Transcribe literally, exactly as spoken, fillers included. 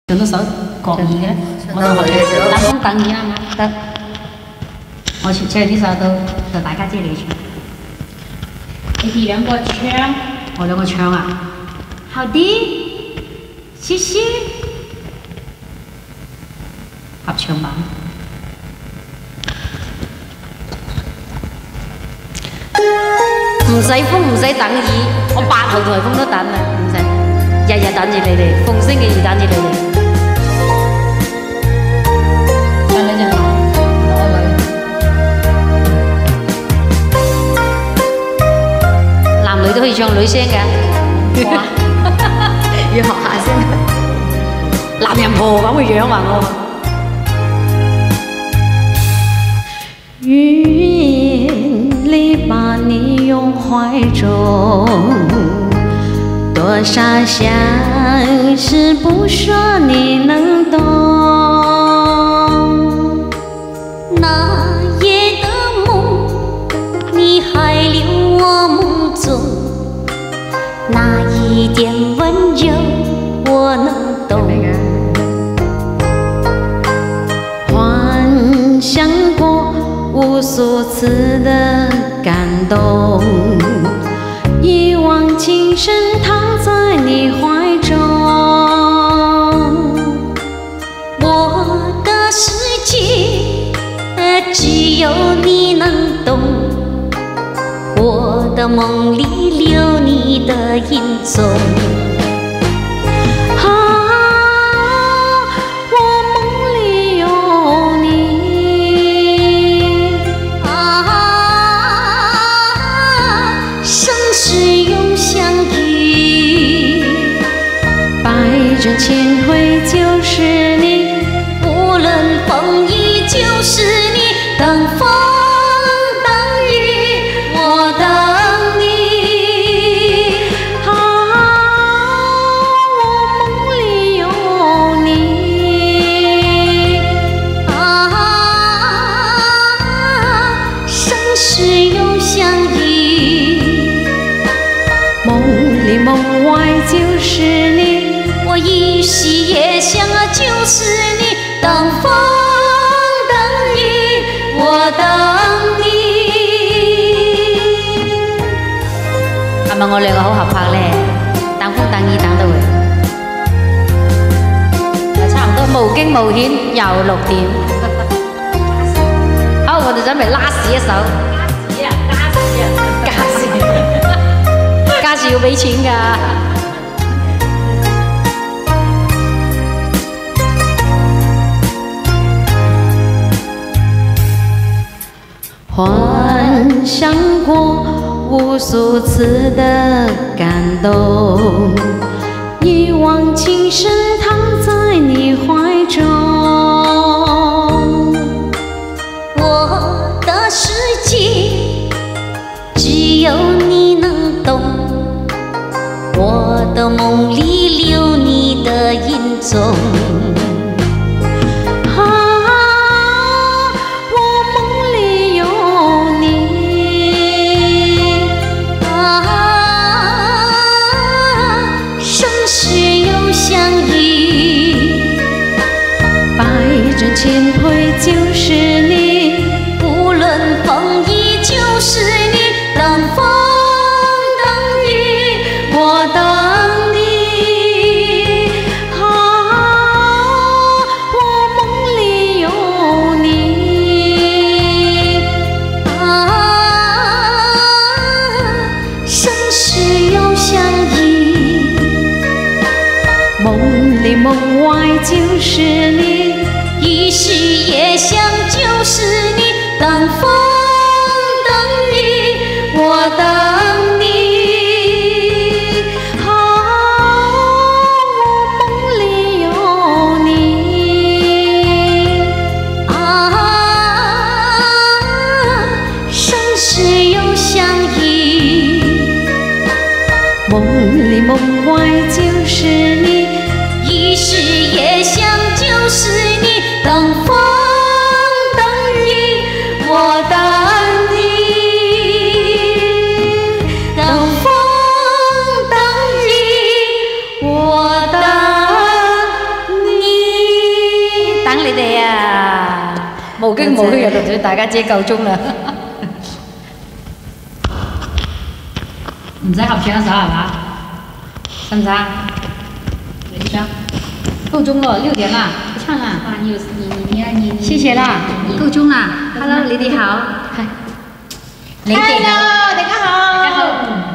唱多首國語嘅，我就學等風等雨啱唔啱？得，我唱唱呢首都就大家知你唱。你哋兩個唱，我兩個唱啊？好啲，謝謝。合唱版。唔使風唔使等雨，我八號颱風都等啦，唔使，日日等住你哋，逢星期二等住你哋。唱兩隻男，攞女。男女都可以唱女聲嘅。哇！要學下先。男人婆咁嘅樣話我。雲裏把你擁懷中，多少相思不說你能懂。那夜的夢，你還留我夢中，那一點溫柔我能懂。幻想過無數次的感動，一往情深躺在你懷中。我的世界只有你能懂，我的夢裡留你的影蹤。这千回就是你，无论风雨就是你，等风等雨我等你。啊，我梦里有你，啊，生死又相依，梦里梦外就是你。我依稀也想啊，就是你，等风等雨我等你。係咪我兩個好合拍咧？等風等雨等到佢，差唔多無驚無險又六點。好，我哋準備拉屎一首。加時啊！加時啊！加時！加時要俾錢㗎。幻想過無數次的感動，一往情深躺在你懷中。我的世界只有你能懂，我的夢裡留你的影蹤。千回就是你，无论风雨就是你，等风等雨我等你。啊，我梦里有你，啊，生死又相依，梦里梦外就是你。一世也想就是你，等风等雨我等你。啊，我夢裡有你，啊，生死又相依，夢裡夢外就是你，一世也想就是你。等風等雨我等你，等風等雨我等你。 經冇去同大家姐夠鐘啦。唔使合唱一首係嘛？使唔使啊？你唱。夠鐘咯，六點啦，唱啦。啊，你你你你你。謝謝啦，夠鐘啦。Hello，你哋好。係。你哋好。Hello，大家好。大家好。